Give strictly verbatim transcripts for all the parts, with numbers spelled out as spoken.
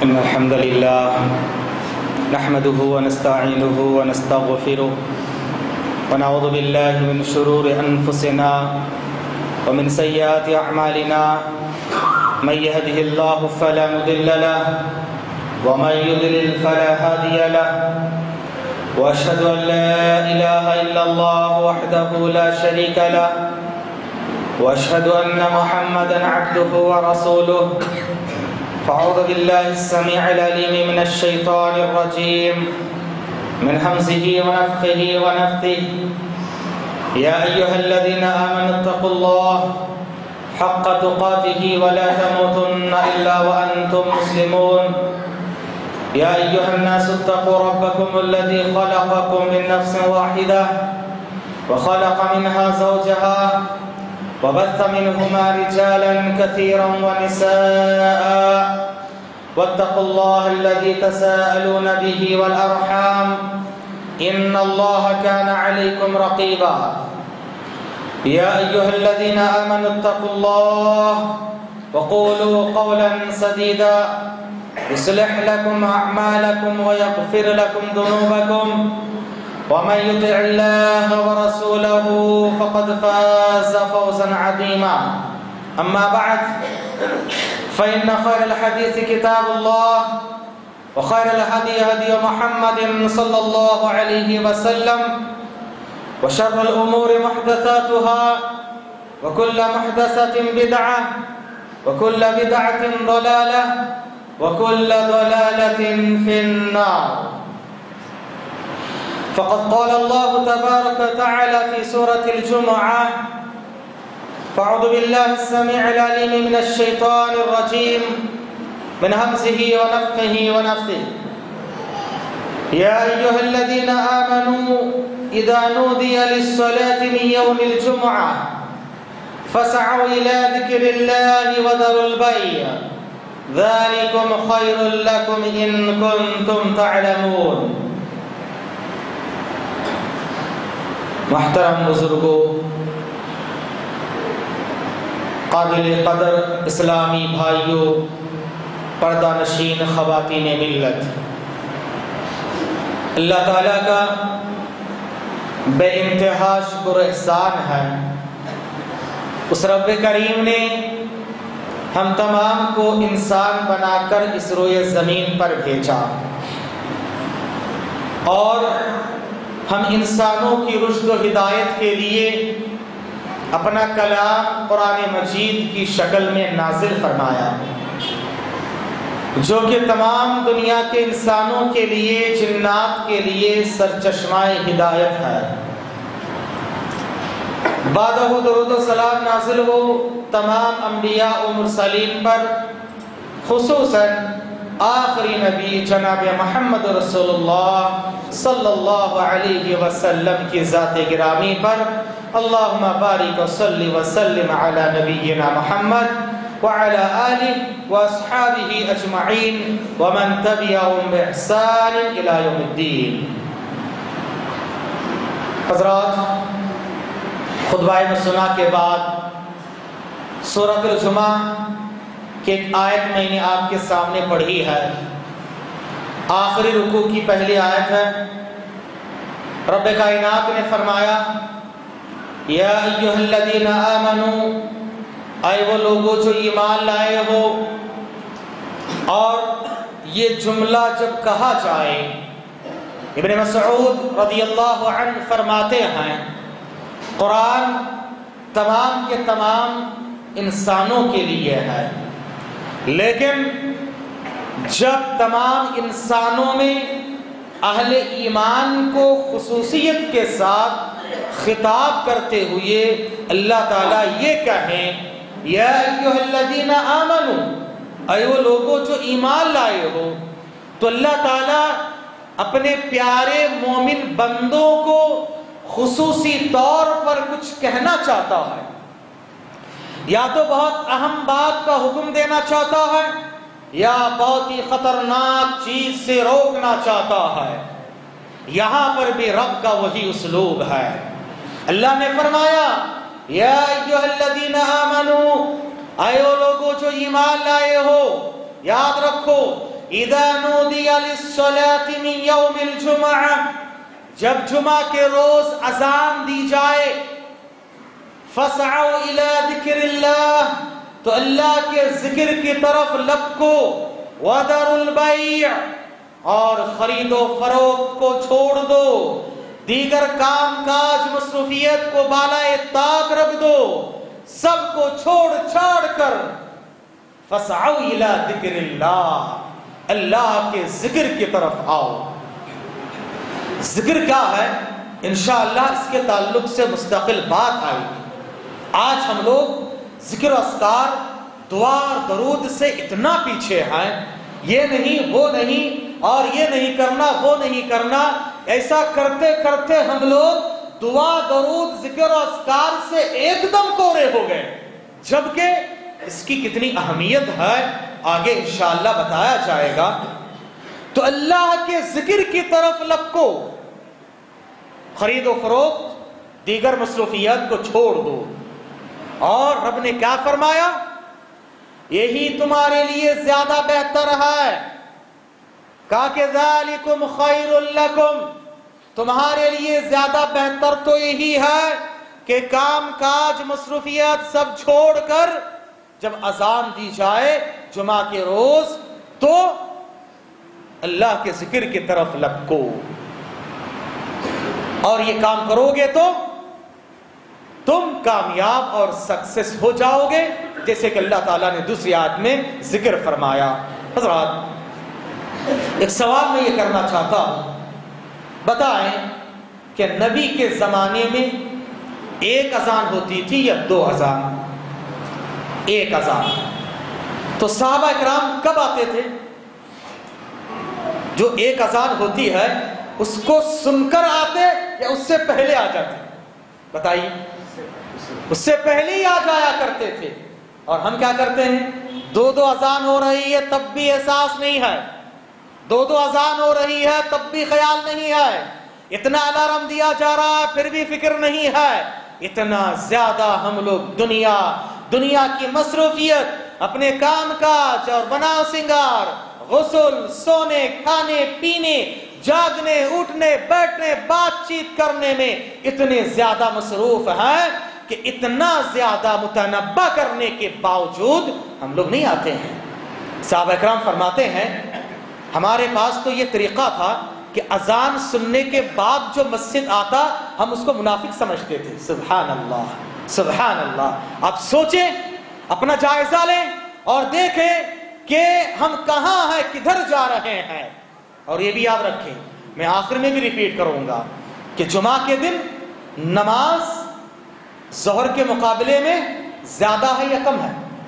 إن الحمد لله نحمده ونستعينه ونستغفره ونعوذ بالله من شرور أنفسنا ومن سيئات أعمالنا من يهده الله فلا مضل له ومن يضلل فلا هادي له وأشهد أن لا إله إلا الله وحده لا شريك له وأشهد أن محمدا عبده ورسوله فأعوذ بالله السميع العليم من الشيطان الرجيم من همزه ونفخه ونفثه يا أيها الذين آمنوا اتقوا الله حق تقاته ولا تموتن إلا وأنتم مسلمون يا أيها الناس اتقوا ربكم الذي خلقكم من نفس واحدة وخلق منها زوجها وبث منهما رجالا كثيرا ونساء واتقوا الله الذي تساءلون به والأرحام إن الله كان عليكم رقيبا يا أيها الذين آمنوا اتقوا الله وقولوا قولا سديدا يصلح لكم أعمالكم ويغفر لكم ذنوبكم ومن يطع الله ورسوله فقد فاز فوزا عظيما أما بعد فإن خير الحديث كتاب الله وخير الهدي هدي محمد صلى الله عليه وسلم وشر الأمور محدثاتها وكل محدثة بدعة وكل بدعة ضلالة وكل ضلالة في النار فقد قال الله تبارك وتعالى في سورة الجمعة فأعوذ بالله السميع العليم من الشيطان الرجيم من همزه ونفخه ونفثه يا أيها الذين آمنوا إذا نودي للصلاة من يوم الجمعة فاسعوا إلى ذكر الله وذروا البيع ذلكم خير لكم إن كنتم تعلمون محترم بزرگوں، قابل قدر اسلامی بھائیوں، پردہ نشین خواتین ملت، اللہ تعالیٰ کا بے انتہا شکر احسان ہے۔ اس رب کریم نے ہم تمام کو انسان بنا کر اس روئے زمین پر بھیجا اور ہم انسانوں کی رشد و ہدایت کے لیے اپنا کلام قرآن مجید کی شکل میں نازل فرمایا، جو کہ تمام دنیا کے انسانوں کے لیے، جنات کے لیے سرچشمہ ہدایت ہے۔ بعدہ درود و سلام نازل ہو تمام انبیاء و مرسلین پر، خصوصاً آخری نبی جناب محمد رسول اللہ صلی اللہ علیہ وسلم کی ذات گرامی پر۔ اللہم بارک و صلی وسلم علی نبینا محمد وعلى آله واصحابه اجمعین ومن تبعهم باحسان الى یوم الدین۔ حضرات، خطبہ مسنہ کے بعد سورۃ الجمعہ کی ایک آیت میں نے آپ کے سامنے پڑھی ہے، آخری رکوع کی پہلی آیت ہے۔ رب کائنات نے فرمایا یا ایھا الذین آمنوا، اے وہ لوگوں جو ایمان لائے ہو۔ اور یہ جملہ جب کہا جائے، ابن مسعود رضی اللہ عنہ فرماتے ہیں قرآن تمام کے تمام انسانوں کے لیے ہے، لیکن جب تمام انسانوں میں اہل ایمان کو خصوصیت کے ساتھ خطاب کرتے ہوئے اللہ تعالیٰ یہ کہیں یا ایھا الذین آمنوا، اے وہ لوگوں جو ایمان لائے ہو، تو اللہ تعالیٰ اپنے پیارے مومن بندوں کو خصوصی طور پر کچھ کہنا چاہتا ہے، یا تو بہت اہم بات کا حکم دینا چاہتا ہے یا بہت ہی خطرناک چیز سے روکنا چاہتا ہے۔ یہاں پر بھی رب کا وہی اسلوب ہے۔ اللہ نے فرمایا یا ایھا الذین آمنوا، اے وہ لوگوں جو ایمان لائے ہو، یاد رکھو اذا نودی للصلاۃ من یوم الجمعہ، جب جمعہ کے روز اذان دی جائے، فاسعوا الی ذکر اللہ، تو اللہ کے ذکر کی طرف لپکو، وذروا البیع، اور خرید و فروخت کو چھوڑ دو، دیگر کام کاج مصروفیت کو بالائے طاق رکھ دو، سب کو چھوڑ چھاڑ کر فاسعوا الی ذکر اللہ، اللہ کے ذکر کی طرف آؤ۔ ذکر کیا ہے؟ انشاءاللہ اس کے تعلق سے مستقل بات آئے گی۔ آج ہم لوگ ذکر و اذکار، دعا اور درود سے اتنا پیچھے ہیں، یہ نہیں وہ نہیں، اور یہ نہیں کرنا وہ نہیں کرنا، ایسا کرتے کرتے ہم لوگ دعا درود ذکر و اذکار سے ایک دم کوڑے ہو گئے، جبکہ اس کی کتنی اہمیت ہے آگے انشاءاللہ بتایا جائے گا۔ تو اللہ کے ذکر کی طرف لپکو، خرید و فروخت دیگر مصروفیات کو چھوڑ دو، اور رب نے کیا فرمایا؟ یہی تمہارے لیے زیادہ بہتر ہے، کہا کہ ذالکم خیر لکم، تمہارے لیے زیادہ بہتر تو یہی ہے کہ کام کاج مصروفیات سب چھوڑ کر جب اذان دی جائے جمعہ کے روز تو اللہ کے ذکر کی طرف لپکو، اور یہ کام کرو گے تو تم کامیاب اور سکسیس ہو جاؤ گے، جیسے کہ اللہ تعالیٰ نے دوسری آیت میں ذکر فرمایا۔ حضرات، ایک سوال میں یہ کرنا چاہتا ہوں، بتائیں کہ نبی کے زمانے میں ایک اذان ہوتی تھی یا دو اذان؟ ایک اذان۔ تو صحابہ کرام کب آتے تھے؟ جو ایک اذان ہوتی ہے اس کو سن کر آتے یا اس سے پہلے آ جاتے؟ بتائیے، اس سے پہلے ہی آ جایا کرتے تھے۔ اور ہم کیا کرتے ہیں؟ دو دو اذان ہو رہی ہے تب بھی احساس نہیں ہے، دو دو اذان ہو رہی ہے تب بھی خیال نہیں ہے، اتنا الارم دیا جا رہا ہے پھر بھی فکر نہیں ہے۔ اتنا زیادہ ہم لوگ دنیا دنیا کی مصروفیت، اپنے کام کاج اور بناؤ سنگار، غسل، سونے، کھانے پینے، جاگنے، اٹھنے، بیٹھنے، بات چیت کرنے میں اتنے زیادہ مصروف ہیں کہ اتنا زیادہ متنبہ کرنے کے باوجود ہم لوگ نہیں آتے ہیں۔ صحابہ کرام فرماتے ہیں ہمارے پاس تو یہ طریقہ تھا کہ اذان سننے کے بعد جو مسجد آتا ہم اس کو منافق سمجھتے تھے۔ سبحان اللہ، سبحان اللہ۔ آپ سوچیں، اپنا جائزہ لیں اور دیکھیں کہ ہم کہاں ہیں، کدھر جا رہے ہیں۔ اور یہ بھی یاد رکھیں، میں آخر میں بھی ریپیٹ کروں گا کہ جمعہ کے دن نماز ظہر کے مقابلے میں زیادہ ہے یا کم ہے؟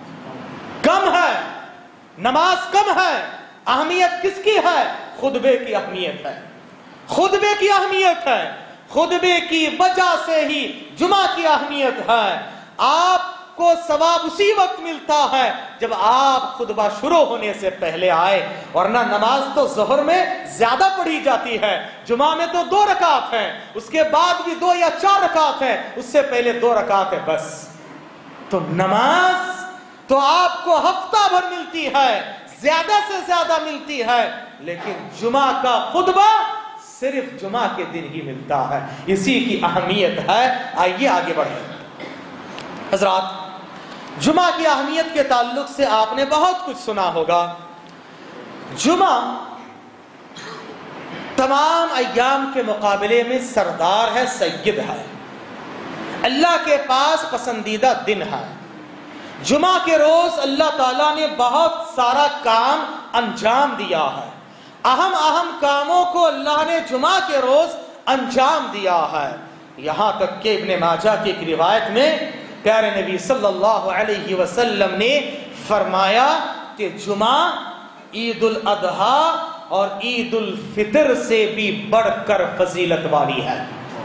کم ہے، نماز کم ہے۔ اہمیت کس کی ہے؟ خطبے کی اہمیت ہے، خطبے کی اہمیت ہے، خطبے کی وجہ سے ہی جمعہ کی اہمیت ہے۔ آپ کو ثواب اسی وقت ملتا ہے جب آپ خطبہ شروع ہونے سے پہلے آئے، ورنہ نماز تو ظہر میں زیادہ پڑھی جاتی ہے، جمعہ میں تو دو رکعت ہیں، اس کے بعد بھی دو یا چار رکعت ہیں، اس سے پہلے دو رکعت ہے بس۔ تو نماز تو آپ کو ہفتہ بھر ملتی ہے، زیادہ سے زیادہ ملتی ہے، لیکن جمعہ کا خطبہ صرف جمعہ کے دن ہی ملتا ہے، اسی کی اہمیت ہے۔ آئیے آگے بڑھیں۔ حضرات، جمعہ کی اہمیت کے تعلق سے آپ نے بہت کچھ سنا ہوگا۔ جمعہ تمام ایام کے مقابلے میں سردار ہے، سید ہے، اللہ کے پاس پسندیدہ دن ہے۔ جمعہ کے روز اللہ تعالیٰ نے بہت سارا کام انجام دیا ہے، اہم اہم کاموں کو اللہ نے جمعہ کے روز انجام دیا ہے۔ یہاں تک کہ ابن ماجہ کی ایک روایت میں پیارے نبی صلی اللہ علیہ وسلم نے فرمایا کہ جمعہ عید الاضحیٰ اور عید الفطر سے بھی بڑھ کر فضیلت والی ہے۔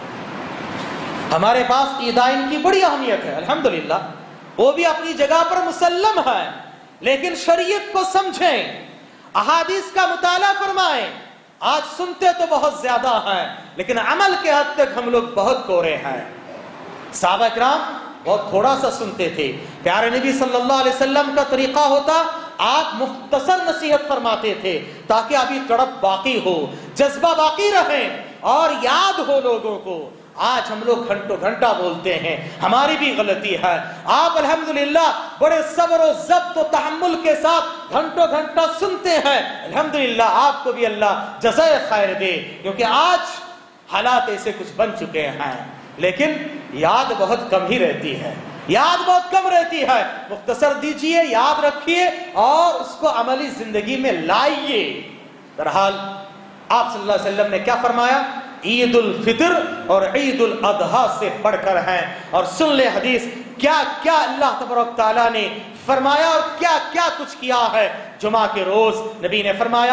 ہمارے پاس عیدائن کی بڑی اہمیت ہے، الحمدللہ، وہ بھی اپنی جگہ پر مسلم ہے، لیکن شریعت کو سمجھیں، احادیث کا مطالعہ فرمائیں۔ آج سنتے تو بہت زیادہ ہیں لیکن عمل کے حد تک ہم لوگ بہت کورے ہیں۔ صحابہ کرام بہت تھوڑا سا سنتے تھے۔ پیارے نبی صلی اللہ علیہ وسلم کا طریقہ ہوتا آپ مختصر نصیحت فرماتے تھے تاکہ ابھی تڑپ باقی ہو، جذبہ باقی رہے اور یاد ہو لوگوں کو۔ آج ہم لوگ گھنٹوں گھنٹہ بولتے ہیں، ہماری بھی غلطی ہے۔ آپ الحمدللہ بڑے صبر و ضبط و تحمل کے ساتھ گھنٹوں گھنٹہ سنتے ہیں، الحمدللہ آپ کو بھی اللہ جزائے خیر دے، کیونکہ آج حالات ایسے کچھ بن چکے ہیں، لیکن یاد بہت کم ہی رہتی ہے، یاد بہت کم رہتی ہے۔ مختصر دیجئے، یاد رکھیے اور اس کو عملی زندگی میں لائیے۔ بہرحال آپ صلی اللہ علیہ وسلم نے کیا فرمایا؟ عید الفطر اور عید الاضحیٰ سے بڑھ کر ہیں، اور سن لے حدیث کیا کیا اللہ تبارک تعالیٰ نے فرمایا اور کیا کیا کچھ کیا ہے۔ جمعہ کے روز نبی نے فرمایا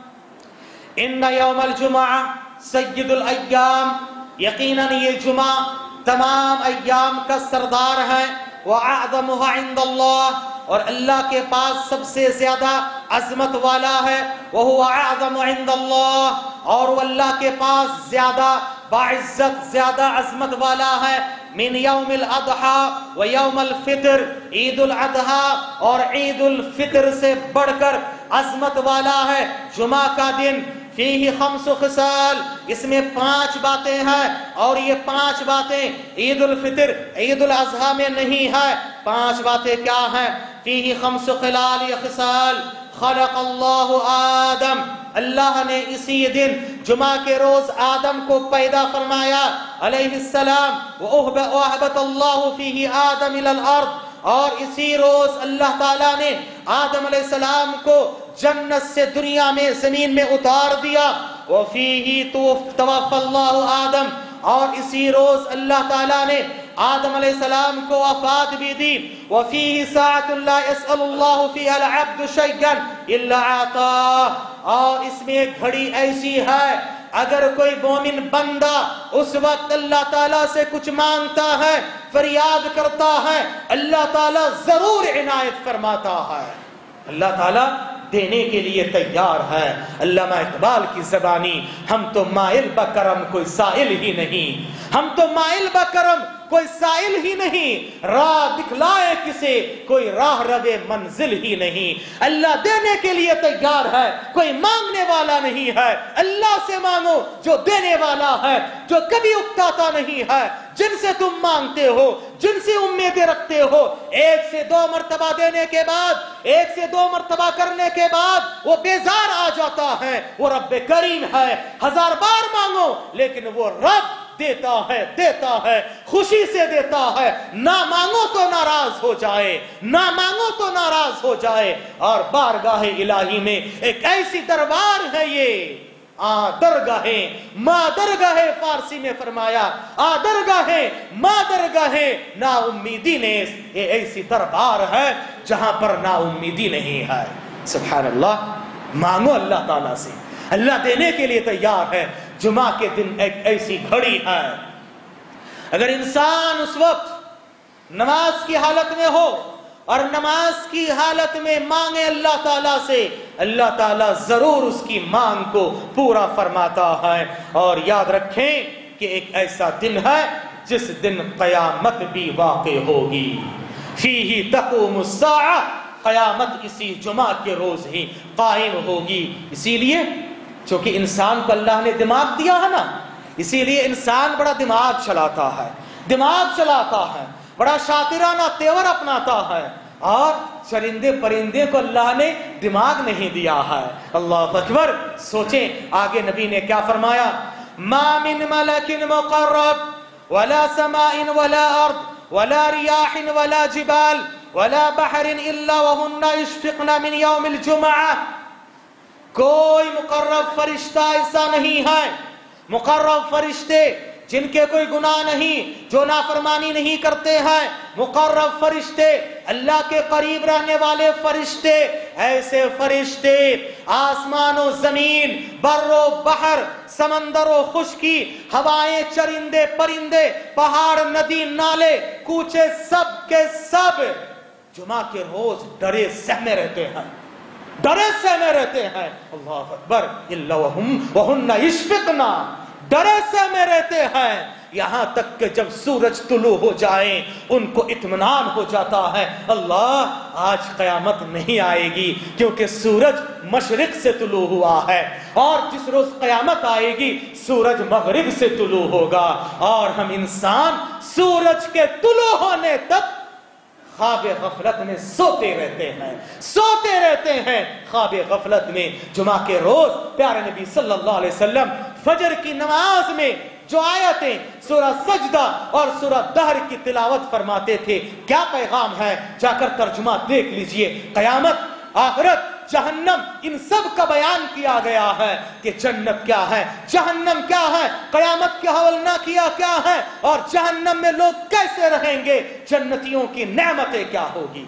ان یوم الجمعہ سید الایام، یقیناً یہ جمعہ تمام ایام کا سردار ہے، وَأَعْظَمُهَا عِنْدَ اللَّهِ، اور اللہ کے پاس سب سے زیادہ عظمت والا ہے، وَهُوَ أَعْظَمُ عِنْدَ اللَّهِ، اور وہ اللہ کے پاس زیادہ باعزت زیادہ عظمت والا ہے، من یوم الاضحیٰ و یوم الفطر، عید الاضحیٰ اور عید الفطر سے بڑھ کر عظمت والا ہے جمعہ کا دن۔ فیہ خمس خصال، اس میں پانچ باتیں ہیں، اور یہ پانچ باتیں عید الفطر عید الاضحیٰ میں نہیں ہے۔ پانچ باتیں کیا ہیں؟ فیہ خمس خلال یا خصال، خلق اللہ آدم، اللہ نے اسی دن جمعہ کے روز آدم کو پیدا فرمایا علیہ السلام، وَأَهْبَتَ اللَّهُ فِيهِ آدَمَ إِلَى الْأَرْضِ، اور اسی روز اللہ تعالیٰ نے آدم علیہ السلام کو جنت سے دنیا میں زمین میں اتار دیا۔ وَفِيهِ تَوَفَّى اللَّهُ آدم، اور اسی روز اللہ تعالیٰ نے آدم علیہ السلام کو وفات بھی دی۔ وَفِيهِ سَاعَةٌ لَا يَسْأَلُ اللَّهُ فِيهَا الْعَبْدُ شَيْئًا إِلَّا أَعْطَاهُ، اور اس میں ایک گھڑی ایسی ہے اگر کوئی مومن بندہ اس وقت اللہ تعالیٰ سے کچھ مانگتا ہے، فریاد کرتا ہے، اللہ تعالیٰ ضرور عنایت فرماتا ہے، اللہ تعالیٰ دینے کے لیے تیار ہے۔ علامہ اقبال کی زبانی، ہم تو مائل بکرم کوئی سائل ہی نہیں، ہم تو مائل بکرم کوئی سائل ہی نہیں، راہ دکھلائے کسے کوئی راہ روے منزل ہی نہیں۔ اللہ دینے کے لیے تیار ہے، کوئی مانگنے والا نہیں ہے۔ اللہ سے مانگو جو دینے والا ہے، جو کبھی اکتاتا نہیں ہے، جن سے تم مانگتے ہو، جن سے امیدیں رکھتے ہو، ایک سے دو مرتبہ دینے کے بعد، ایک سے دو مرتبہ کرنے کے بعد وہ بیزار آ جاتا ہے۔ وہ رب کریم ہے، ہزار بار مانگو لیکن وہ رب دیتا ہے دیتا ہے خوشی سے دیتا ہے، نہ مانگو تو ناراض ہو جائے، نہ مانگو تو ناراض ہو جائے۔ اور بارگاہ الہی میں ایک ایسی دربار ہے، یہ آ درگاہیں ماں درگاہیں فارسی میں فرمایا، آ درگاہیں ماں درگاہیں نا امیدی نیز، یہ ایسی دربار ہے جہاں پر نا امیدی نہیں ہے۔ سبحان اللہ، مانگو اللہ تعالیٰ سے، اللہ دینے کے لیے تیار ہے۔ جمعہ کے دن ایک ایسی گھڑی ہے، اگر انسان اس وقت نماز کی حالت میں ہو اور نماز کی حالت میں مانگے اللہ تعالیٰ سے، اللہ تعالیٰ ضرور اس کی مانگ کو پورا فرماتا ہے۔ اور یاد رکھیں کہ ایک ایسا دن ہے جس دن قیامت بھی واقع ہوگی، فیہ تقوم الساعہ، قیامت اسی جمعہ کے روز ہی قائم ہوگی۔ اسی لیے چونکہ انسان کو اللہ نے دماغ دیا ہے نا، اسی لیے انسان بڑا دماغ چلاتا ہے، دماغ چلاتا ہے، بڑا شاطرانہ تیور اپناتا ہے، اور چرندے پرندے کو اللہ نے دماغ نہیں دیا ہے۔ اللہ اکبر، سوچیں آگے نبی نے کیا فرمایا، ما من ملک مقرب ولا سماء ولا ارض ولا ریاح ولا جبال ولا بحر الا وهن يشفقن من يوم الجمعہ، کوئی مقرب فرشتہ ایسا نہیں ہے، مقرب فرشتے جن کے کوئی گناہ نہیں، جو نافرمانی نہیں کرتے ہیں، مقرب فرشتے اللہ کے قریب رہنے والے فرشتے، ایسے فرشتے آسمان و زمین، بر و بحر، سمندر و خشکی، ہوائیں، چرندے پرندے، پہاڑ ندی نالے کوچے، سب کے سب جمعہ کے روز ڈرے سہمے رہتے ہیں، ڈرے سہمے رہتے ہیں۔ اللہ اکبر، الا وہم وہن یشفقن، ڈرے سے میں رہتے ہیں، یہاں تک کہ جب سورج طلوع ہو جائے ان کو اطمینان ہو جاتا ہے، اللہ آج قیامت نہیں آئے گی کیونکہ سورج مشرق سے طلوع ہوا ہے، اور جس روز قیامت آئے گی سورج مغرب سے طلوع ہوگا، اور ہم انسان سورج کے طلوع ہونے تک خواب غفلت میں سوتے رہتے ہیں سوتے رہتے ہیں خواب غفلت میں۔ جمعہ کے روز پیارے نبی صلی اللہ علیہ وسلم فجر کی نماز میں جو آیتیں سورہ سجدہ اور سورہ دہر کی تلاوت فرماتے تھے، کیا پیغام ہے جا کر ترجمہ دیکھ لیجئے۔ قیامت، آخرت، جہنم، ان سب کا بیان کیا گیا ہے کہ جنت کیا ہے، جہنم کیا ہے، قیامت کے حولنا کیا کیا ہے، اور جہنم میں لوگ کیسے رہیں گے، جنتیوں کی نعمتیں کیا ہوگی۔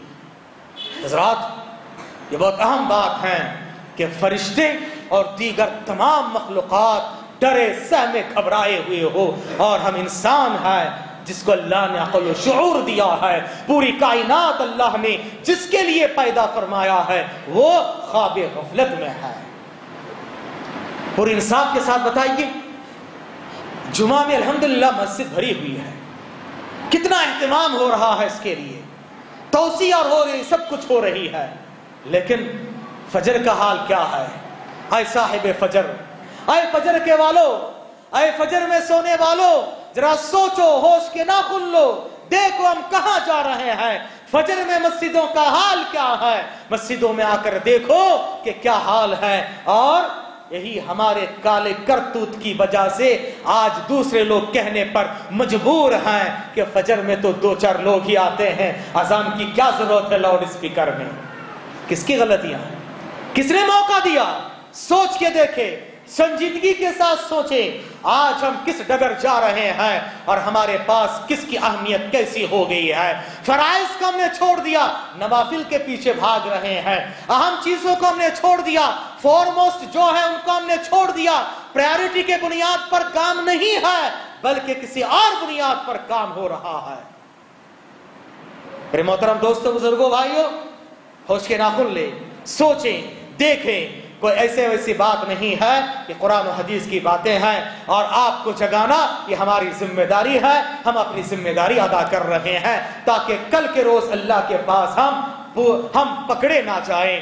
حضرات یہ بہت اہم بات ہے کہ فرشتے اور دیگر تمام مخلوقات ڈرے سہمے گھبرائے ہوئے ہو، اور ہم انسان ہیں جس کو اللہ نے عقل و شعور دیا ہے، پوری کائنات اللہ نے جس کے لیے پیدا فرمایا ہے وہ خواب غفلت میں ہے۔ پوری انصاف کے ساتھ بتائیے، جمعہ میں الحمدللہ مسجد بھری ہوئی ہے، کتنا اہتمام ہو رہا ہے اس کے لیے، توسیع اور ہو رہی، سب کچھ ہو رہی ہے، لیکن فجر کا حال کیا ہے؟ اے صاحب فجر، اے فجر کے والو، اے فجر میں سونے والو، ذرا سوچو، ہوش کے نہ کھل لو، دیکھو ہم کہاں جا رہے ہیں، فجر میں مسجدوں کا حال کیا ہے، مسجدوں میں آ کر دیکھو کہ کیا حال ہے، اور یہی ہمارے کالے کرتوت کی وجہ سے آج دوسرے لوگ کہنے پر مجبور ہیں کہ فجر میں تو دو چار لوگ ہی آتے ہیں، اذان کی کیا ضرورت ہے لاؤڈ اسپیکر میں۔ کس کی غلطیاں، کس نے موقع دیا؟ سوچ کے دیکھے، سنجیدگی کے ساتھ سوچیں، آج ہم کس ڈگر جا رہے ہیں اور ہمارے پاس کس کی اہمیت کیسی ہو گئی ہے۔ فرائض کو ہم نے چھوڑ دیا، نوافل کے پیچھے بھاگ رہے ہیں، اہم چیزوں کو ہم نے چھوڑ دیا، فورموسٹ جو ہے ان کو ہم نے چھوڑ دیا، پرائیورٹی کے بنیاد پر کام نہیں ہے بلکہ کسی اور بنیاد پر کام ہو رہا ہے۔ میرے محترم دوستوں، بزرگوں، بھائیوں، ہوش کے ناخن لیں، سوچیں، دیکھیں، کوئی ایسے ویسی بات نہیں ہے کہ قرآن و حدیث کی باتیں ہیں اور آپ کو جگانا یہ ہماری ذمہ داری ہے، ہم اپنی ذمہ داری ادا کر رہے ہیں تاکہ کل کے روز اللہ کے پاس ہم ہم پکڑے نہ جائیں۔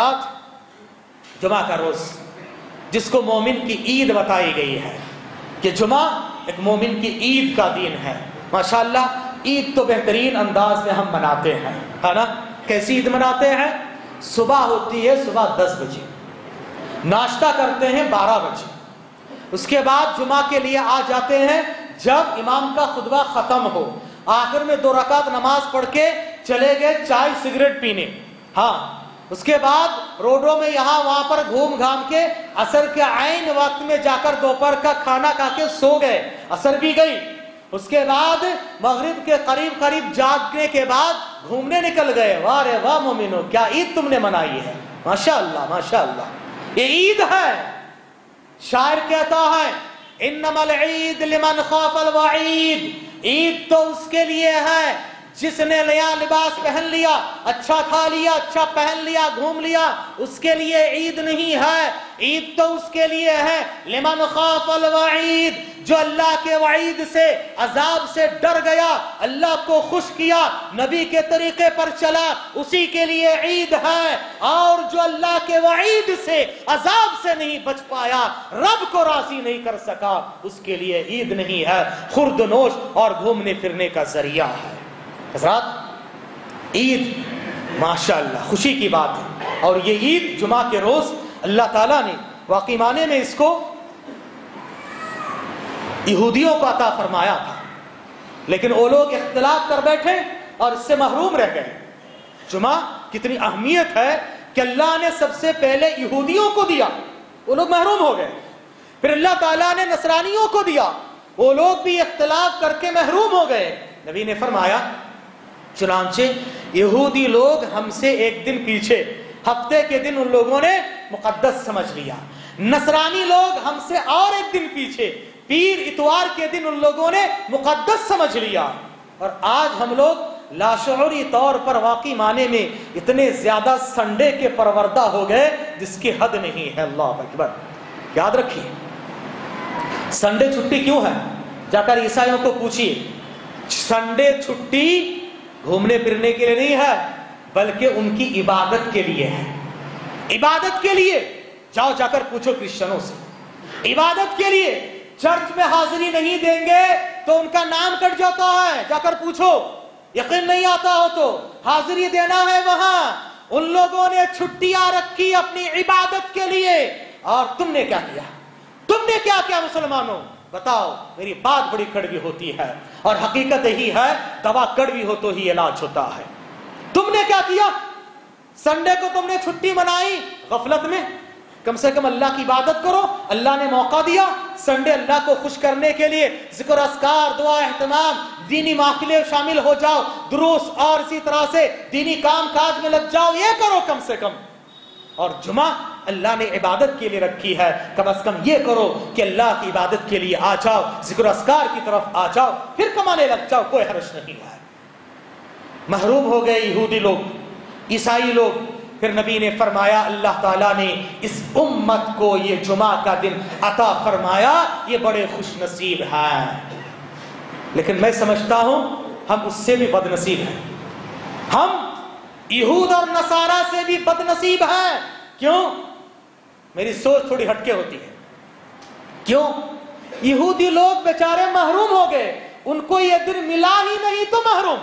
حضرات، جمعہ کا روز جس کو مومن کی عید بتائی گئی ہے کہ جمعہ ایک مومن کی عید کا دن ہے، ماشاءاللہ عید تو بہترین انداز میں ہم مناتے ہیں، ہے نا؟ کیسی عید مناتے ہیں؟ صبح ہوتی ہے صبح دس بجے، ناشتہ کرتے ہیں بارہ بجے، اس کے بعد جمعہ کے لیے آ جاتے ہیں جب امام کا خطبہ ختم ہو، آخر میں دو رکعت نماز پڑھ کے چلے گئے چائے سگریٹ پینے، ہاں اس کے بعد روڈوں میں یہاں وہاں پر گھوم گھام کے عصر کے عین وقت میں جا کر دوپہر کا کھانا کھا کے سو گئے، عصر بھی گئی، اس کے بعد مغرب کے قریب قریب جاگنے کے بعد گھومنے نکل گئے۔ واہ رے واہ مومنو، کیا عید تم نے منائی ہے، ماشاءاللہ ماشاءاللہ، یہ عید ہے۔ شاعر کہتا ہے انما العید لمن خاف الوعید، عید تو اس کے لیے ہے جس نے نیا لباس پہن لیا، اچھا کھا لیا، اچھا پہن لیا، گھوم لیا، اس کے لیے عید نہیں ہے، عید تو اس کے لیے ہے لمن خاف الوعید، جو اللہ کے وعید سے، عذاب سے ڈر گیا، اللہ کو خوش کیا، نبی کے طریقے پر چلا، اسی کے لیے عید ہے، اور جو اللہ کے وعید سے، عذاب سے نہیں بچ پایا، رب کو راضی نہیں کر سکا، اس کے لیے عید نہیں ہے، خورد نوش اور گھومنے پھرنے کا ذریعہ ہے۔ حضرات، عید ماشاءاللہ خوشی کی بات ہے، اور یہ عید جمعہ کے روز اللہ تعالیٰ نے واقعی معنی میں اس کو یہودیوں کو عطا فرمایا تھا، لیکن وہ لوگ اختلاف کر بیٹھے اور اس سے محروم رہ گئے۔ جمعہ کتنی اہمیت ہے کہ اللہ نے سب سے پہلے یہودیوں کو دیا، وہ لوگ محروم ہو گئے، پھر اللہ تعالیٰ نے نصرانیوں کو دیا، وہ لوگ بھی اختلاف کر کے محروم ہو گئے۔ نبی نے فرمایا چنانچہ یہودی لوگ ہم سے ایک دن پیچھے، ہفتے کے دن ان لوگوں نے مقدس سمجھ لیا، نصرانی لوگ ہم سے اور ایک دن پیچھے، پیر اتوار کے دن ان لوگوں نے مقدس سمجھ لیا، اور آج ہم لوگ لاشعوری طور پر واقعی معنی میں اتنے زیادہ سنڈے کے پروردہ ہو گئے جس کی حد نہیں ہے۔ اللہ اکبر، یاد رکھیے संडे छुट्टी क्यों है? जाकर ईसाइयों को पूछिए। संडे छुट्टी घूमने फिरने के लिए नहीं है, बल्कि उनकी इबादत के लिए है। इबादत के लिए जाओ, जाकर पूछो क्रिश्चियनों से। इबादत के लिए चर्च में हाजिरी नहीं देंगे तो उनका नाम कट जाता है, जाकर पूछो। यकीन नहीं आता हो तो हाजिरी देना है वहां। उन लोगों ने छुट्टियां रखी अपनी इबादत के लिए, और तुमने क्या किया? तुमने क्या किया मुसलमानों? बताओ। मेरी बात बड़ी कड़वी होती है और हकीकत यही है, दवा कड़वी हो तो ही इलाज होता है। तुमने क्या किया? संडे को तुमने छुट्टी मनाई गफलत में। कम से कम अल्लाह की इबादत करो। अल्लाह ने मौका दिया संडे अल्लाह को खुश करने के लिए, जिक्र अस्कार, दुआ, एहतमाम, दीनी महफिलें शामिल हो जाओ, दुरूस और इसी तरह से दीनी काम काज में लग जाओ, ये करो कम से कम। और जुमा अल्लाह ने इबादत के लिए रखी है, कम से कम ये करो कि अल्लाह की इबादत के लिए आ जाओ, जिक्र अस्कार की तरफ आ जाओ, फिर कमाने लग जाओ, कोई हर्ज नहीं है। महरूम हो गए यहूदी लोग, ईसाई लोग। फिर नबी ने फरमाया, अल्लाह ताला ने इस उम्मत को ये जुमा का दिन अता फरमाया, ये बड़े खुश नसीब हैं। लेकिन मैं समझता हूं हम उससे भी बदनसीब हैं। हम यहूद और नसारा से भी बदनसीब हैं। क्यों? मेरी सोच थोड़ी हटके होती है। क्यों? यहूदी लोग बेचारे महरूम हो गए, उनको ये दिन मिला ही नहीं तो महरूम।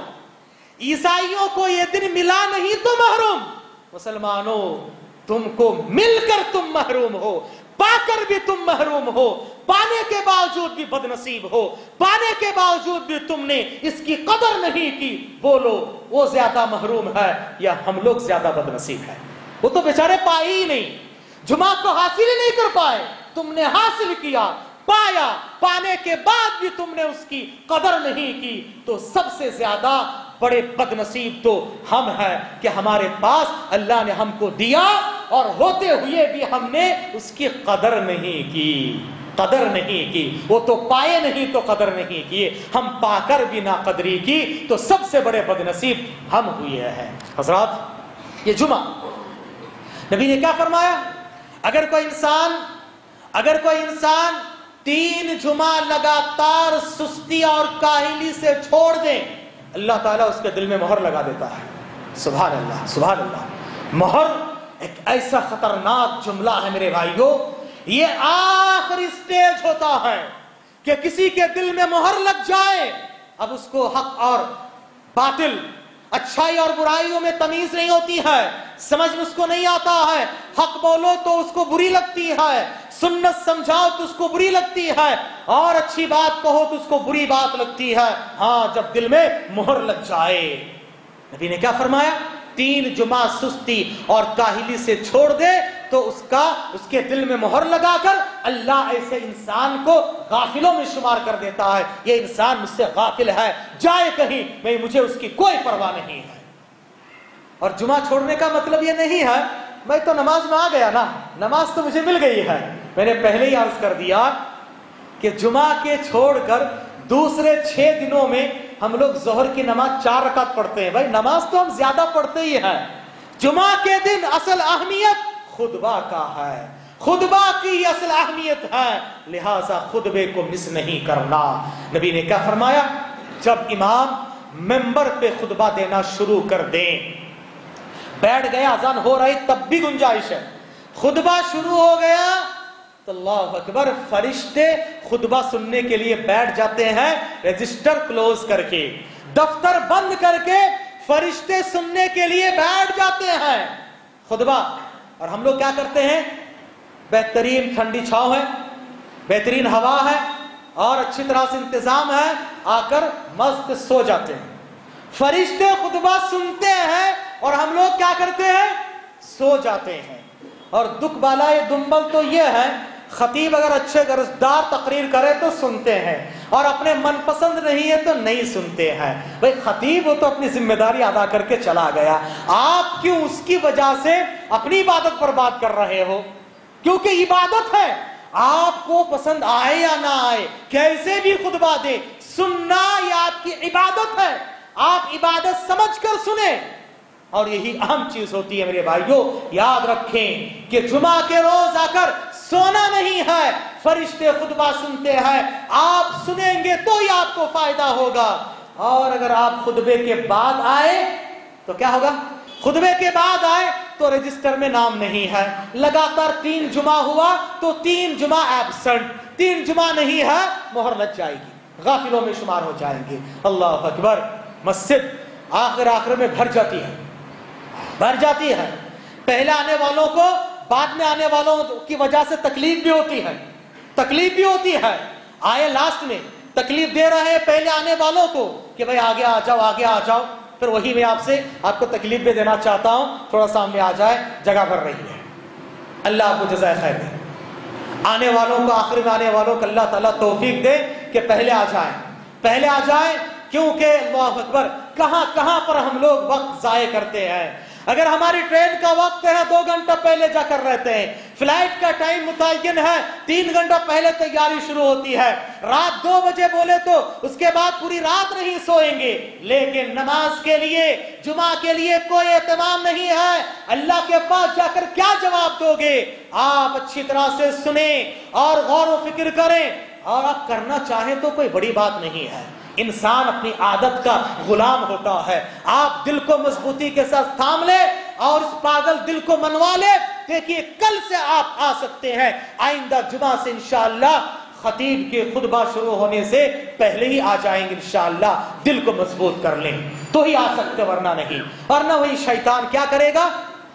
ईसाइयों को ये दिन मिला नहीं तो महरूम। मुसलमानों, तुमको मिलकर तुम महरूम हो, पाकर भी तुम महरूम हो, पाने के बावजूद भी बदनसीब हो, पाने के बावजूद भी तुमने इसकी कदर नहीं की। बोलो, वो ज्यादा महरूम है या हम लोग ज्यादा बदनसीब है? वो तो बेचारे पाए ही नहीं, जुमा को हासिल ही नहीं कर पाए। तुमने हासिल किया, पाया, पाने के बाद भी तुमने उसकी कदर नहीं की। तो सबसे ज्यादा बड़े बदनसीब तो हम हैं कि हमारे पास अल्लाह ने हमको दिया और होते हुए भी हमने उसकी कदर नहीं की, कदर नहीं की। वो तो पाए नहीं तो कदर नहीं किए, हम पाकर भी ना कदरी की, तो सबसे बड़े बदनसीब हम हुए हैं। हज़रात, ये जुमा नबी ने क्या फरमाया? अगर कोई इंसान अगर कोई इंसान तीन जुमा लगातार सुस्ती और काहिली से छोड़ दे, अल्लाह ताला उसके दिल में मोहर लगा देता है। सुभान अल्लाह, सुभान अल्लाह। मोहर एक ऐसा खतरनाक जुमला है मेरे भाइयों, ये आखिरी स्टेज होता है कि किसी के दिल में मोहर लग जाए, अब उसको हक और बातिल, अच्छाई और बुराइयों में तमीज नहीं होती है, समझ में उसको नहीं आता है। हक बोलो तो उसको बुरी लगती है, सुन्नत समझाओ तो उसको बुरी लगती है, और अच्छी बात कहो तो उसको बुरी बात लगती है। हाँ, जब दिल में मोहर लग जाए। नबी ने क्या फरमाया? तीन जुमा सुस्ती और काहिली से छोड़ दे तो उसका उसके दिल में मोहर लगाकर अल्लाह ऐसे इंसान को गाफिलों में शुमार कर देता है। ये इंसान मुझसे गाफिल है, जाए कहीं, मैं मुझे उसकी कोई परवाह नहीं है। और जुमा छोड़ने का मतलब ये नहीं है मैं तो नमाज में आ गया ना, नमाज तो मुझे मिल गई है। मैंने पहले ही अर्ज कर दिया कि जुमा के छोड़कर दूसरे छह दिनों में हम लोग जोहर की नमाज चार रकात पढ़ते हैं। भाई, नमाज तो हम ज्यादा पढ़ते ही हैं। जुमा के दिन असल अहमियत खुतबा का है, खुतबा की असल अहमियत है, लिहाजा खुतबे को मिस नहीं करना। नबी ने क्या फरमाया? जब इमाम मेंबर पे खुतबा देना शुरू कर दे, बैठ गया, अजान हो रही तब भी गुंजाइश है, खुतबा शुरू हो गया तो अल्लाह अकबर, फरिश्ते खुतबा सुनने के लिए बैठ जाते हैं, रजिस्टर क्लोज करके, दफ्तर बंद करके फरिश्ते सुनने के लिए बैठ जाते हैं खुतबा। और हम लोग क्या करते हैं? बेहतरीन ठंडी छांव है, बेहतरीन हवा है और अच्छी तरह से इंतजाम है, आकर मस्त सो जाते हैं। फरिश्ते खुतबा सुनते हैं और हम लोग क्या करते हैं? सो जाते हैं। और दुख वाला ये दुम्बल तो ये है, खतीब अगर अच्छे गर्जदार तकरीर करे तो सुनते हैं, और अपने मनपसंद नहीं है तो नहीं सुनते हैं। भाई, खतीब वो तो अपनी जिम्मेदारी अदा करके चला गया, आप क्यों उसकी वजह से अपनी इबादत बर्बाद कर रहे हो? क्योंकि इबादत है, आपको पसंद आए या ना आए, कैसे भी खुतबा दे, सुनना ये आपकी इबादत है। आप इबादत समझकर सुने, और यही अहम चीज होती है मेरे भाइयों। याद रखें कि जुमा के रोज आकर सोना नहीं है, فرشتے خطبہ سنتے ہیں، آپ سنیں گے تو ہی آپ کو فائدہ ہوگا. اور اگر آپ خطبے کے بعد آئے تو کیا ہوگا؟ خطبے کے بعد آئے تو رجسٹر میں نام نہیں ہے. لگاتار تین جمعہ ہوا تو تین جمعہ ایبسنٹ، تین جمعہ نہیں ہے، مہر لگ جائے گی، غافلوں میں شمار ہو جائیں گے. اللہ اکبر. مسجد آخر آخر میں بھر جاتی ہے، بھر جاتی ہے. پہلے آنے والوں کو بعد میں آنے والوں کی وجہ سے تکلیف بھی ہوتی ہے، تکلیف بھی ہوتی ہے. آئے لاسٹ میں تکلیف دے رہے ہیں پہلے آنے والوں کو کہ بھائی آگے آ جاؤ، آگے آ جاؤ. پھر وہی میں آپ سے آپ کو تکلیف بھی دینا چاہتا ہوں، تھوڑا سامنے آ جائے، جگہ بھر رہی ہے. اللہ آپ کو جزائے خیر دے. آنے والوں کو، آخر میں آنے والوں کو اللہ تعالیٰ توفیق دے کہ پہلے آ جائیں، پہلے آ جائیں. کیونکہ اللہ اکبر کہاں کہاں پر ہم لوگ وقت ضائع کرتے ہیں. اگر ہماری ٹرین کا وقت ہے دو گھنٹہ پہلے جا کر رہتے ہیں، فلائٹ کا ٹائم متعین ہے تین گھنٹہ پہلے تیاری شروع ہوتی ہے، رات دو بجے بولے تو اس کے بعد پوری رات نہیں سوئیں گے. لیکن نماز کے لیے، جمعہ کے لیے کوئی اہتمام نہیں ہے. اللہ کے پاس جا کر کیا جواب دو گے؟ آپ اچھی طرح سے سنیں اور غور و فکر کریں، اور آپ کرنا چاہیں تو کوئی بڑی بات نہیں ہے. انسان اپنی عادت کا غلام ہوتا ہے. آپ دل کو مضبوطی کے ساتھ تھام لے اور اس پاگل دل کو منوا لے. دیکھیے کل سے آپ آ سکتے ہیں، آئندہ جمعہ سے انشاءاللہ خطیب کے خطبہ شروع ہونے سے پہلے ہی آ جائیں گے انشاءاللہ. دل کو مضبوط کر لیں تو ہی آ سکتے، ورنہ نہیں. ورنہ وہی شیطان کیا کرے گا؟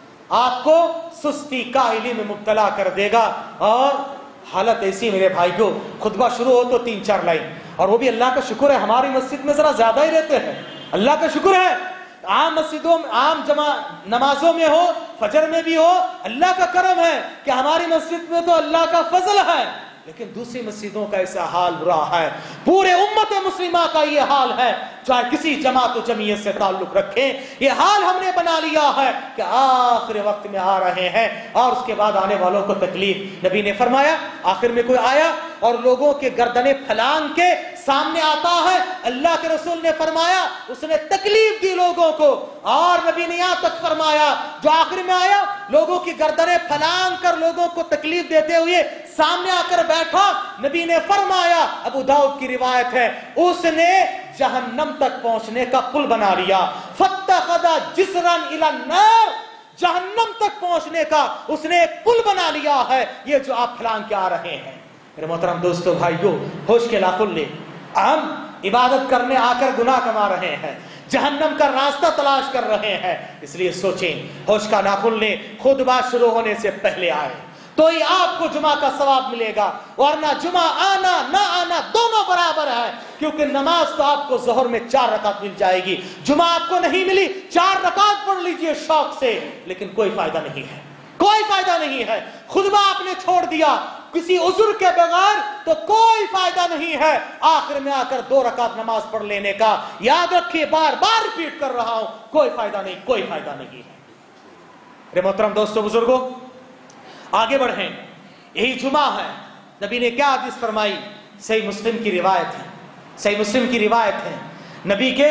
آپ کو سستی کاہلی میں مبتلا کر دے گا. اور حالت ایسی میرے بھائی کو، خطبہ شروع ہو تو تین چار لائن، اور وہ بھی اللہ کا شکر ہے ہماری مسجد میں ذرا زیادہ ہی رہتے ہیں. اللہ کا شکر ہے. عام مسجدوں میں، عام جمع نمازوں میں ہو، فجر میں بھی ہو، اللہ کا کرم ہے کہ ہماری مسجد میں تو اللہ کا فضل ہے. لیکن دوسری مسجدوں کا ایسا حال برا ہے. پورے امت مسلمہ کا یہ حال ہے، چاہے کسی جماعت و جمعیت سے تعلق رکھیں. یہ حال ہم نے بنا لیا ہے کہ آخر وقت میں آ رہے ہیں اور اس کے بعد آنے والوں کو تکلیف. نبی نے فرمایا آخر میں کوئی آیا اور لوگوں کے گردنیں پھلانگ کے سامنے آتا ہے، اللہ کے رسول نے فرمایا اس نے تکلیف دی لوگوں کو. اور نبی نے یہاں تک فرمایا جو آخر میں آیا لوگوں کی گردنیں پھلانگ کر لوگوں کو تکلیف دیتے ہوئے سامنے آ کر بیٹھا، نبی نے فرمایا، ابو داؤد کی روایت ہے، اس نے جہنم تک پہنچنے کا پل بنا لیا. فاتخذ جسرا الی النار، جہنم تک پہنچنے کا اس نے ایک پل بنا لیا ہے. یہ جو آپ پھلانگ کے آ رہے ہیں میرے محترم دوستو بھائیو، ہوش کے لاکھن لے. ہم عبادت کرنے آ کر گناہ کما رہے ہیں، جہنم کا راستہ تلاش کر رہے ہیں. اس لیے سوچیں، ہوش کا ناخن لیں، خطبہ شروع ہونے سے پہلے آئے تو ہی آپ کو جمعہ کا ثواب ملے گا. ورنہ جمعہ آنا نہ آنا دونوں برابر ہے. کیونکہ نماز تو آپ کو ظہر میں چار رکعت مل جائے گی، جمعہ آپ کو نہیں ملی، چار رکعت پڑھ لیجئے شوق سے، لیکن کوئی فائدہ نہیں ہے، کوئی فائدہ نہیں ہے. خطبہ آپ نے چھوڑ دیا کسی عذر کے بغیر تو کوئی فائدہ نہیں ہے. آخر میں آ کر دو رکعت نماز پڑھ لینے کا، یاد رکھیے، بار بار ریپیٹ کر رہا ہوں، کوئی فائدہ نہیں، کوئی فائدہ نہیں ہے. میرے محترم دوستو بزرگوں، آگے بڑھیں. یہی جمعہ ہے. نبی نے کیا حدیث فرمائی؟ صحیح مسلم کی روایت ہے، صحیح مسلم کی روایت ہے. نبی کے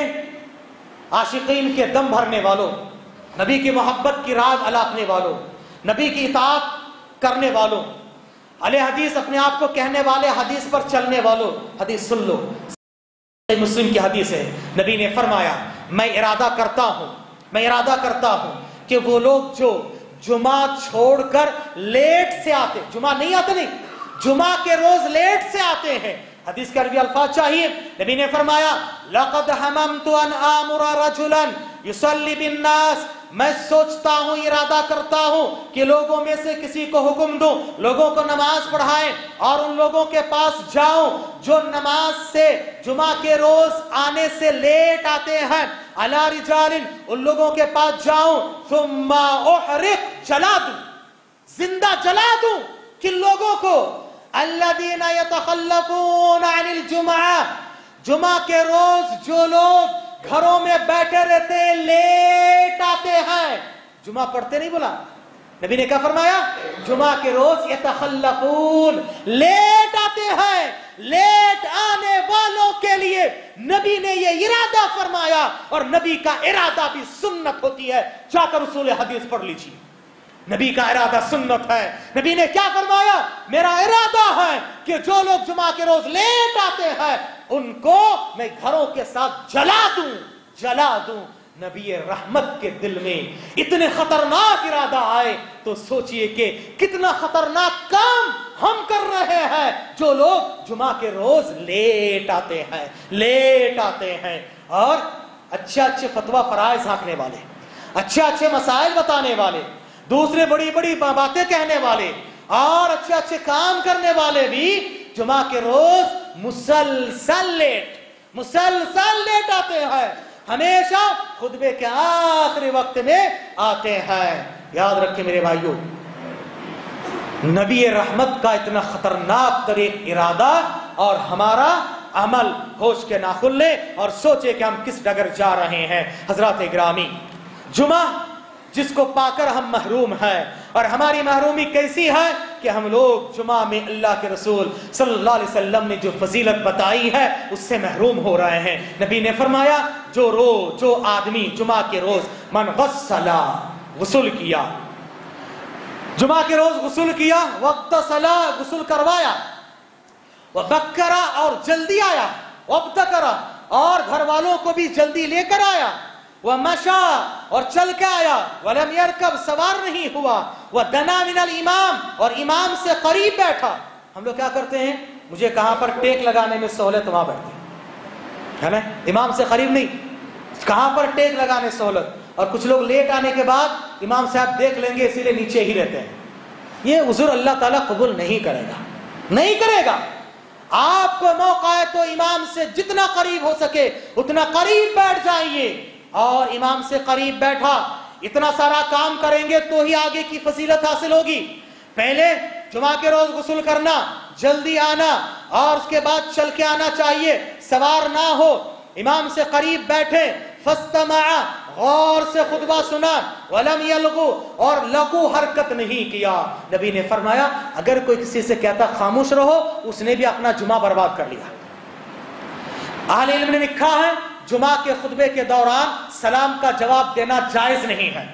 عاشقین کے دم بھرنے والوں، نبی کی محبت کی راگ الاپنے والوں، نبی کی اطاعت کرنے والوں، اہل حدیث اپنے آپ کو کہنے والے، حدیث پر چلنے والوں، حدیث سن لو. صحیح مسلم کی حدیث ہے. نبی نے فرمایا میں ارادہ کرتا ہوں میں ارادہ کرتا ہوں کہ وہ لوگ جو جمعہ چھوڑ کر لیٹ سے آتے، جمعہ نہیں آتے، نہیں، جمعہ کے روز لیٹ سے آتے ہیں. حدیث کے عربی الفاظ چاہیے. نبی نے فرمایا لقد حممت ان آمر رجلا یصلی بالناس، میں سوچتا ہوں، ارادہ کرتا ہوں کہ لوگوں میں سے کسی کو حکم دوں لوگوں کو نماز پڑھائیں، اور ان لوگوں کے پاس جاؤں جو نماز سے جمعہ کے روز آنے سے لیٹ آتے ہیں. علی رجال، ان لوگوں کے پاس جاؤں، ثم احرق، جلا دوں، زندہ جلا دوں کن لوگوں کو؟ الذین یتخلفون عن الجمعہ، جمعہ کے روز جو لوگ گھروں میں بیٹھے رہتے ہیں، لیٹ آتے ہیں، جمعہ پڑھتے نہیں. بولا نبی نے کیا فرمایا؟ جمعہ کے روز یتخلفون، لیٹ آتے ہیں. لیٹ آنے والوں کے لیے نبی نے یہ ارادہ فرمایا، اور نبی کا ارادہ بھی سنت ہوتی ہے. جا کر اصول حدیث پڑھ لیجیے. نبی کا ارادہ سنت ہے. نبی نے کیا فرمایا؟ میرا ارادہ ہے کہ جو لوگ جمعہ کے روز لیٹ آتے ہیں ان کو میں گھروں کے ساتھ جلا دوں جلا دوں. نبی رحمت کے دل میں اتنے خطرناک ارادہ آئے تو سوچئے کہ کتنا خطرناک کام ہم کر رہے ہیں جو لوگ جمعہ کے روز لیٹ آتے ہیں لیٹ آتے ہیں اور اچھے اچھے فتویٰ فرائض ہانکنے والے، اچھے اچھے مسائل بتانے والے، دوسرے بڑی بڑی باتیں کہنے والے اور اچھے اچھے کام کرنے والے بھی جمعہ کے روز مسلسل لیٹ مسلسل لیٹ آتے ہیں، ہمیشہ خطبے کے آخری وقت میں آتے ہیں. یاد رکھیں میرے بھائیوں، نبی رحمت کا اتنا خطرناک ترین ارادہ اور ہمارا عمل ہوش کے ناخن لے اور سوچے کہ ہم کس ڈگر جا رہے ہیں. حضرات گرامی، جمعہ جس کو پا کر ہم محروم ہیں، اور ہماری محرومی کیسی ہے کہ ہم لوگ جمعہ میں اللہ کے رسول صلی اللہ علیہ وسلم نے جو فضیلت بتائی ہے اس سے محروم ہو رہے ہیں. نبی نے فرمایا جو روز جو آدمی جمعہ کے روز من غسلا غسل کیا جمعہ کے روز غسل کیا واغتسلا غسل کروایا وبکرا اور جلدی آیا وابتکرا اور گھر والوں کو بھی جلدی لے کر آیا ومشا اور چل کے آیا ولم یرکب سوار نہیں ہوا ودنا من الامام اور امام سے قریب بیٹھا. ہم لوگ کیا کرتے ہیں؟ مجھے کہاں پر ٹیک لگانے میں سہولت وہاں بیٹھتے ہیں، ہے نا؟ امام سے قریب نہیں، کہاں پر ٹیک لگانے سہولت. اور کچھ لوگ لیٹ آنے کے بعد امام صاحب دیکھ لیں گے اسی لیے نیچے ہی رہتے ہیں. یہ عذر اللہ تعالیٰ قبول نہیں کرے گا نہیں کرے گا. آپ کو موقع ہے تو امام سے جتنا قریب ہو سکے اتنا قریب بیٹھ جائیے، اور امام سے قریب بیٹھا اتنا سارا کام کریں گے تو ہی آگے کی فضیلت حاصل ہوگی. پہلے جمعہ کے روز غسل کرنا، جلدی آنا اور اس کے بعد چل کے آنا چاہیے، سوار نہ ہو، امام سے قریب بیٹھے، فاستمع غور سے خطبہ سنا، ولم یلغو اور لغو حرکت نہیں کیا. نبی نے فرمایا اگر کوئی کسی سے کہتا خاموش رہو اس نے بھی اپنا جمعہ برباد کر لیا. اہل علم نے لکھا ہے جمعہ کے خطبے کے دوران سلام کا جواب دینا جائز نہیں ہے،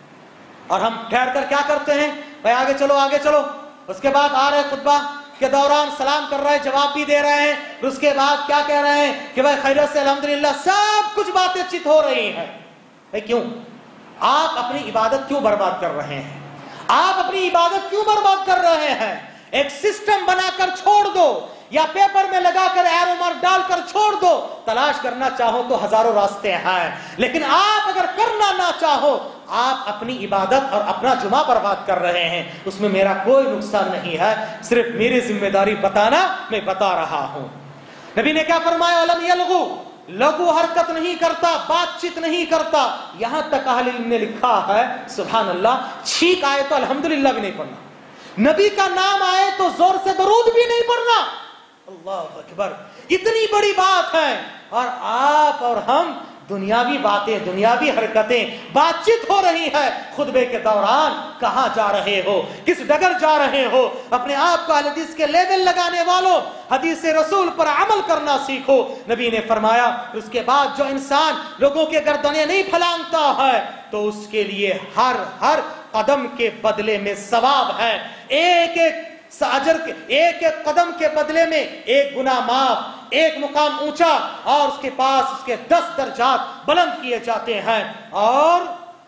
اور ہم ٹھہر کر کیا کرتے ہیں؟ بھائی آگے چلو آگے چلو. اس کے بعد آ رہے خطبہ کے دوران سلام کر رہے ہیں، جواب بھی دے رہے ہیں، اس کے بعد کیا کہہ رہے ہیں کہ بھائی خیریت سے الحمدللہ، سب کچھ باتیں چت ہو رہی ہیں. بھائی کیوں؟ آپ اپنی عبادت کیوں برباد کر رہے ہیں؟ آپ اپنی عبادت کیوں برباد کر رہے ہیں؟ ایک سسٹم بنا کر چھوڑ دو یا پیپر میں لگا کر ایرو مارک ڈال کر چھوڑ دو. تلاش کرنا چاہو تو ہزاروں راستے ہیں، لیکن آپ اگر کرنا نہ چاہو آپ اپنی عبادت اور اپنا جمعہ برباد کر رہے ہیں. اس میں میرا کوئی نقصان نہیں ہے، صرف میری ذمہ داری بتانا، میں بتا رہا ہوں. نبی نے کیا فرمایا؟ ولم یلغو لغو حرکت نہیں کرتا، بات چیت نہیں کرتا. یہاں تک اہل علم نے لکھا ہے سبحان اللہ، چھینک آئے تو الحمدللہ بھی نہیں پڑھنا، نبی کا نام آئے تو زور سے درود بھی نہیں پڑھنا. اللہ اکبر، اتنی بڑی بات ہے. اور آپ اور ہم دنیاوی باتیں، دنیاوی حرکتیں، بات چیت ہو رہی ہے. خطبے کے دوران کہاں جا رہے ہو؟ کس ڈگر جا رہے ہو؟ اپنے آپ کو حدیث کے لیبل لگانے والوں، حدیث رسول پر عمل کرنا سیکھو. نبی نے فرمایا اس کے بعد جو انسان لوگوں کے گردنیں نہیں پھلانگتا ہے تو اس کے لیے ہر ہر قدم کے بدلے میں ثواب ہے. ایک ایک اجر کے ایک ایک قدم کے بدلے میں ایک گناہ معاف، ایک مقام اونچا، اور اس کے پاس اس کے دس درجات بلند کیے جاتے ہیں. اور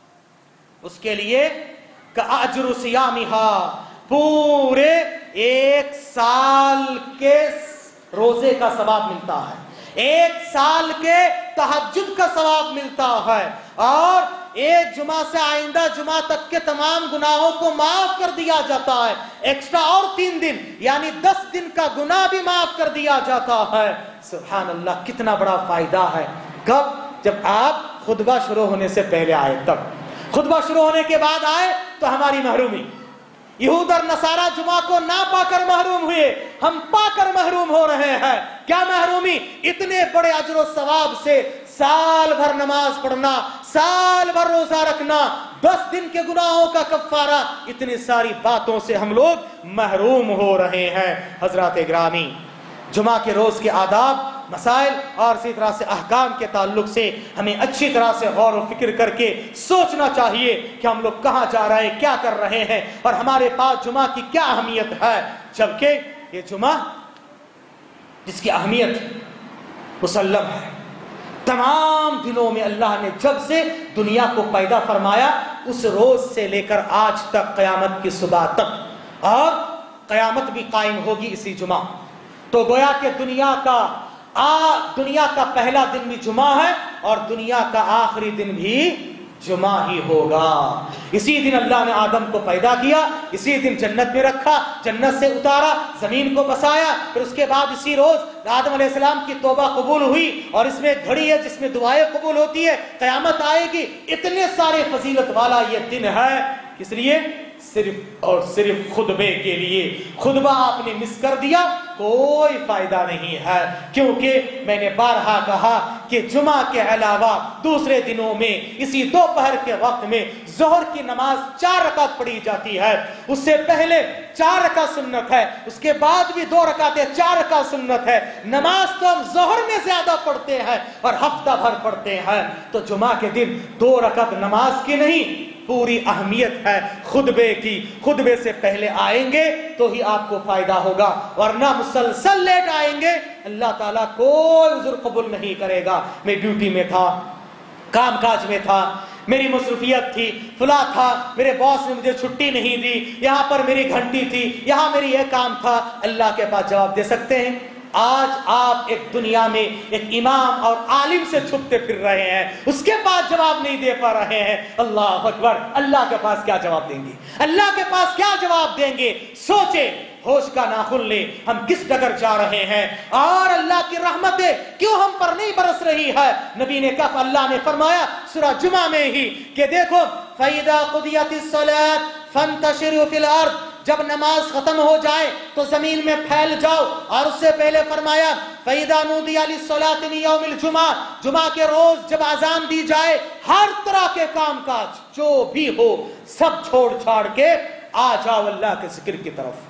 اس کے لیے کاجر صیامھا، پورے ایک سال کے روزے کا ثواب ملتا ہے، ایک سال کے تہجد کا ثواب ملتا ہے، اور ایک جمعہ سے آئندہ جمعہ تک کے تمام گناہوں کو معاف کر دیا جاتا ہے. ایکسٹرا اور تین دن یعنی دس دن کا گناہ بھی معاف کر دیا جاتا ہے. سبحان اللہ، کتنا بڑا فائدہ ہے. کب؟ جب آپ خطبہ شروع ہونے سے پہلے آئے، تب. خطبہ شروع ہونے کے بعد آئے تو ہماری محرومی. یہود اور نصارہ جمعہ کو نہ پا کر محروم ہوئے، ہم پا کر محروم ہو رہے ہیں. کیا محرومی؟ اتنے بڑے اجر و ثواب سے سال بھر نماز پڑھنا، سال بھر روزہ رکھنا، دس دن کے گناہوں کا کفارہ، اتنی ساری باتوں سے ہم لوگ محروم ہو رہے ہیں. حضرات گرامی، جمعہ کے روز کے آداب مسائل اور اسی طرح سے احکام کے تعلق سے ہمیں اچھی طرح سے غور و فکر کر کے سوچنا چاہیے کہ ہم لوگ کہاں جا رہے ہیں، کیا کر رہے ہیں، اور ہمارے پاس جمعہ کی کیا اہمیت ہے، جبکہ یہ جمعہ جس کی اہمیت مسلم ہے۔ تمام دنوں میں اللہ نے جب سے دنیا کو پیدا فرمایا اس روز سے لے کر آج تک قیامت کی صبح تک، اور قیامت بھی قائم ہوگی اسی جمعہ، تو گویا کہ دنیا کا آ دنیا کا پہلا دن بھی جمعہ ہے اور دنیا کا آخری دن بھی جمعہ ہی ہوگا۔ اسی دن اللہ نے آدم کو پیدا کیا، اسی دن جنت میں رکھا، جنت سے اتارا، زمین کو بسایا، پھر اس کے بعد اسی روز آدم علیہ السلام کی توبہ قبول ہوئی، اور اس میں ایک گھڑی ہے جس میں دعائیں قبول ہوتی ہے، قیامت آئے گی۔ اتنے سارے فضیلت والا یہ دن ہے، کس لیے؟ صرف اور صرف خطبے کے لیے۔ خطبہ آپ نے مس کر دیا، کوئی فائدہ نہیں ہے، کیونکہ میں نے بارہا کہا کہ جمعہ کے علاوہ دوسرے دنوں میں اسی دوپہر کے وقت میں ظہر کی نماز چار رکعت پڑھی جاتی ہے، اس سے پہلے چار رکعت سنت ہے، اس کے بعد بھی دو رکعتیں، چار رکعت سنت ہے۔ نماز تو ہم ظہر میں زیادہ پڑھتے ہیں اور ہفتہ بھر پڑھتے ہیں، تو جمعہ کے دن دو رکعت نماز کی نہیں، پوری اہمیت ہے خطبے کی۔ خطبے سے پہلے آئیں گے تو ہی آپ کو فائدہ ہوگا، ورنہ مسلسل لیٹ آئیں گے اللہ تعالیٰ کوئی عذر قبول نہیں کرے گا۔ میں ڈیوٹی میں تھا، کام کاج میں تھا، میری مصروفیت تھی، فلاں تھا، میرے باس نے مجھے چھٹی نہیں دی، یہاں پر میری گھنٹی تھی، یہاں میری یہ کام تھا، اللہ کے پاس جواب دے سکتے ہیں؟ آج آپ ایک دنیا میں ایک امام اور عالم سے چھپتے پھر رہے ہیں، اس کے پاس جواب نہیں دے پا رہے ہیں۔ اللہ اکبر، اللہ کے پاس کیا جواب دیں گے؟ اللہ کے پاس کیا جواب دیں گے؟ سوچے، ہوش کا ناخن لے، ہم کس ڈگر جا رہے ہیں، اور اللہ کی رحمتیں کیوں ہم پر نہیں برس رہی ہے؟ نبی نے کہا، اللہ نے فرمایا سورہ جمعہ میں ہی کہ دیکھو فَإِذَا قُضِيَتِ الصَّلَاةُ فَانتَشِرُوا فِي الْأَرْضِ، جب نماز ختم ہو جائے تو زمین میں پھیل جاؤ، اور اس سے پہلے فرمایا فَإِذَا نُودِيَ لِلصَّلَاةِ مِن يَوْمِ الْجُمْعَةِ، جمعہ کے روز جب اذان دی جائے، ہر طرح کے کام کاج جو بھی ہو سب چھوڑ چھاڑ کے آ جاؤ اللہ کے ذکر کی طرف۔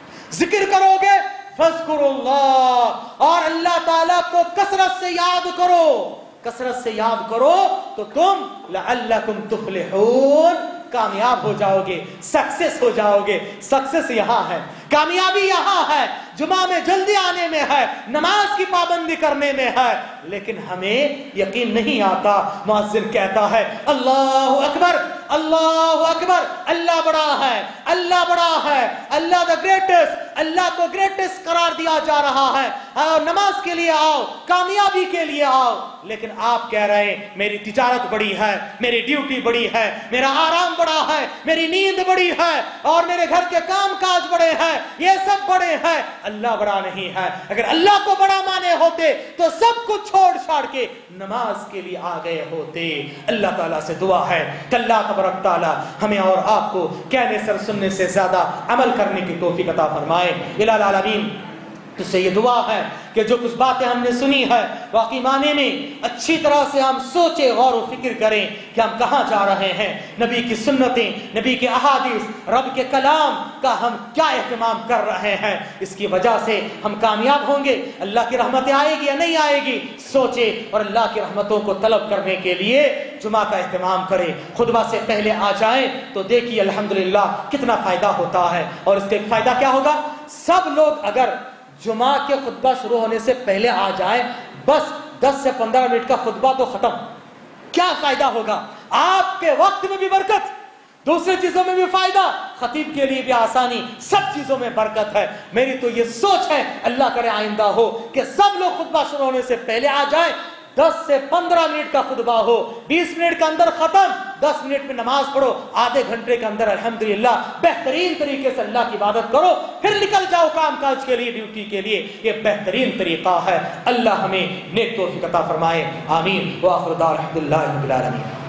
ذکر کرو گے فَاذْكُرُوا اللَّهَ، اور اللہ تعالیٰ کو کثرت سے یاد کرو، کثرت سے یاد کرو تو تم لَعَلَّكُمْ تُفْلِحُونَ، کامیاب ہو جاؤ گے، سکسیس ہو جاؤ گے۔ سکسیس یہاں ہے، کامیابی یہاں ہے، جمعہ میں جلدی آنے میں ہے، نماز کی پابندی کرنے میں ہے، لیکن ہمیں یقین نہیں آتا۔ مؤذن کہتا ہے اللہ اکبر، اللہ اکبر، اللہ بڑا ہے، اللہ بڑا ہے، اللہ دا گریٹسٹ، اللہ کو گریٹسٹ قرار دیا جا رہا ہے، اور نماز کے لیے آؤ، کامیابی کے لیے آؤ، لیکن آپ کہہ رہے ہیں میری تجارت بڑی ہے، میری ڈیوٹی بڑی ہے، میرا آرام بڑا ہے، میری نیند بڑی ہے، اور میرے گھر کے کام کاج بڑے ہیں، یہ سب بڑے ہیں۔ اللہ بڑا نہیں ہے۔ اگر اللہ کو بڑا مانے ہوتے تو سب کچھ چھوڑ چھاڑ کے نماز کے لیے آ گئے ہوتے۔ اللہ تعالیٰ سے دعا ہے کہ اللہ تبارک تعالیٰ ہمیں اور آپ کو کہنے سے سننے سے زیادہ عمل کرنے کی توفیق عطا فرمائے۔ الہ العالمین، تو سے یہ دعا ہے کہ جو کچھ باتیں ہم نے سنی ہے واقعی معنی میں اچھی طرح سے ہم سوچیں، غور و فکر کریں کہ ہم کہاں جا رہے ہیں، نبی کی سنتیں، نبی کے احادیث، رب کے کلام کا ہم کیا اہتمام کر رہے ہیں، اس کی وجہ سے ہم کامیاب ہوں گے۔ اللہ کی رحمتیں آئے گی یا نہیں آئے گی، سوچے اور اللہ کی رحمتوں کو طلب کرنے کے لیے جمعہ کا اہتمام کریں۔ خطبہ سے پہلے آ جائیں تو دیکھیے الحمدللہ کتنا فائدہ ہوتا ہے، اور اس کے فائدہ کیا ہوگا؟ سب لوگ اگر جمعہ کے خطبہ شروع ہونے سے پہلے آ جائے، بس دس سے پندرہ منٹ کا خطبہ تو ختم، کیا فائدہ ہوگا؟ آپ کے وقت میں بھی برکت، دوسری چیزوں میں بھی فائدہ، خطیب کے لیے بھی آسانی، سب چیزوں میں برکت ہے۔ میری تو یہ سوچ ہے، اللہ کرے آئندہ ہو کہ سب لوگ خطبہ شروع ہونے سے پہلے آ جائیں، دس سے پندرہ منٹ کا خطبہ ہو، بیس منٹ کے اندر ختم، دس منٹ میں نماز پڑھو، آدھے گھنٹے کے اندر الحمدللہ بہترین طریقے سے اللہ کی عبادت کرو، پھر نکل جاؤ کام کاج کے لیے، ڈیوٹی کے لیے۔ یہ بہترین طریقہ ہے۔ اللہ ہمیں نیک توفیق عطا فرمائے، آمین۔ وآخر دعوانا الحمدللہ رب العالمین۔